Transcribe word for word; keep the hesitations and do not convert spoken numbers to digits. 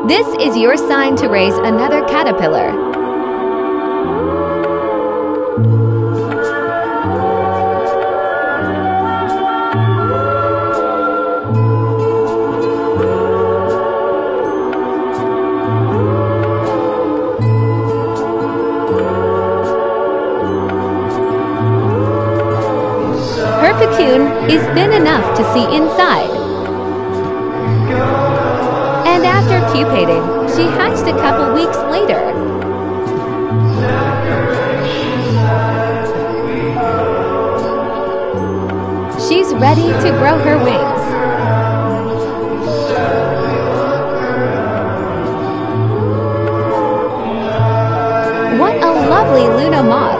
This is your sign to raise another caterpillar. Her cocoon is thin enough to see inside. And after pupating, she hatched a couple weeks later. She's ready to grow her wings. What a lovely Luna moth!